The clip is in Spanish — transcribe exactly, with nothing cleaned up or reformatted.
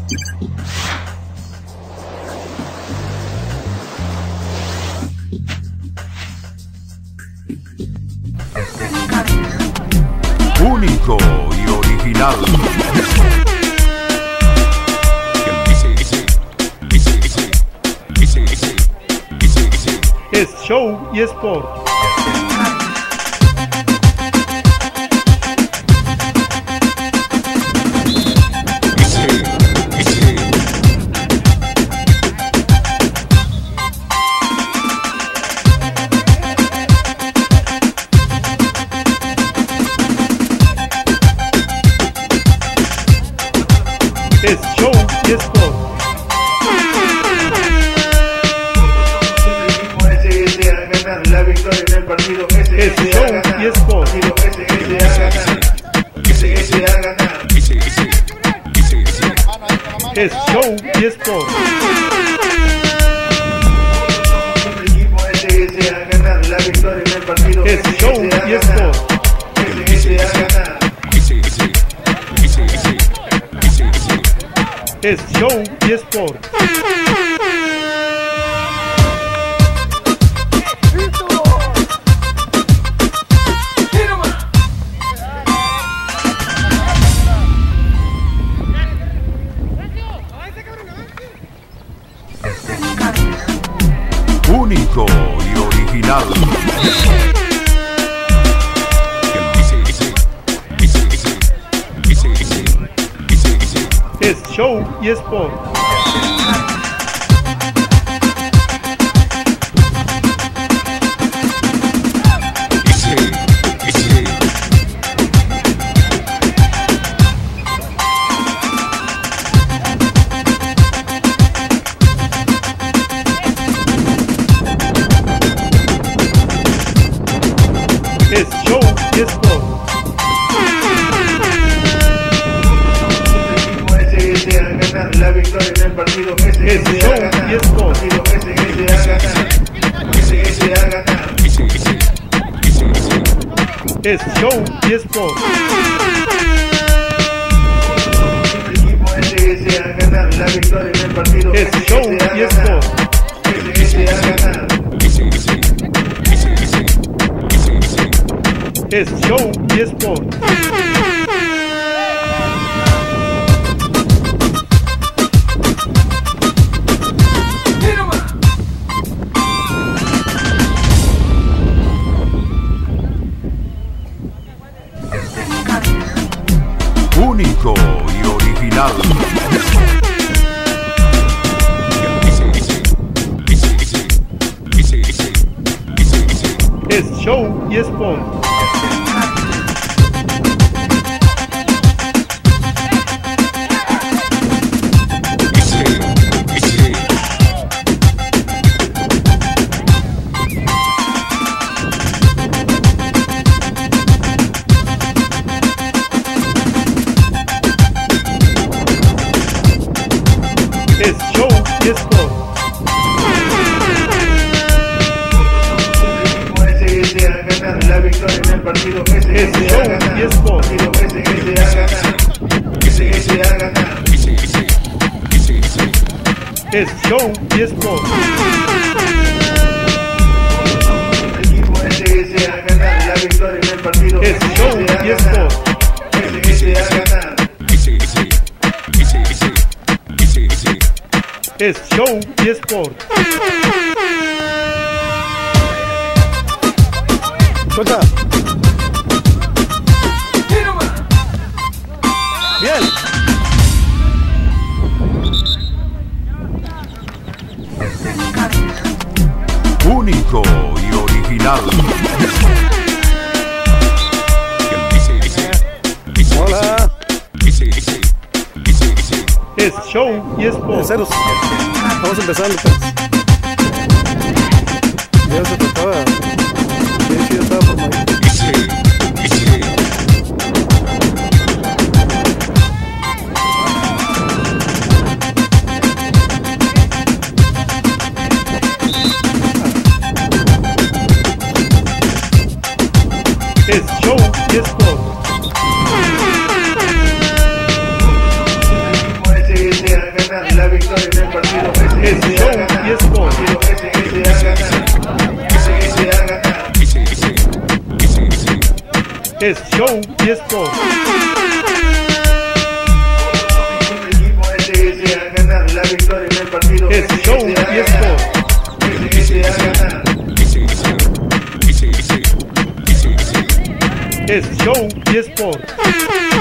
Único y original. Es show y sport. Es show y sport. La victoria en el partido S Es S show a ganar. y sport. Partido S S a ganar. S S a ganar. Es show y sport. El equipo S S a ganar. La victoria en el partido Es S S show a y ganar. sport. S S a ganar. Es show y sport. Único y original. Es show y sport. Es show y sport. El equipo S S a ganar. La victoria en el partido S Es S show a ganar. y sport. Partido S S a ganar. S S a ganar. Es show y sport. El equipo S S a ganar. La victoria en el partido Es S show S a y ganar. sport. S S a ganar. Es show y sport. Único y original. Es show y sport. Es show y sport. El equipo S S a ganar. La victoria en el partido S Es S a show ganar. y sport. Partido S S a ganar. S S a ganar. Es show y sport. El equipo S S a ganar. La victoria en el partido Es S show S a y ganar. sport. S S a ganar. Es show y sport. Suelta. Bien. Único y original. Hola. Es show y sport. Ceros. Vamos empezando, pues. Ya se trataba. Sí, sí, ya estaba formado. Es show y sport. El equipo S S a Es Show y Sport. Un equipo que desea ganar la victoria en el partido. Es Ese Show que y desea Sport. ganar. Ese que desea ganar. Es Show y Sport.